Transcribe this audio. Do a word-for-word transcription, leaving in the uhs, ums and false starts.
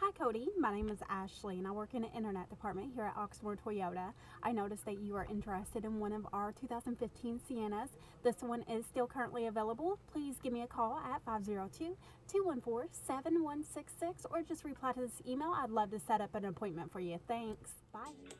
Hi Cody, my name is Ashley and I work in the internet department here at Oxmoor Toyota. I noticed that you are interested in one of our two thousand fifteen Siennas. This one is still currently available. Please give me a call at five zero two, two one four, seven one six six or just reply to this email. I'd love to set up an appointment for you. Thanks. Bye.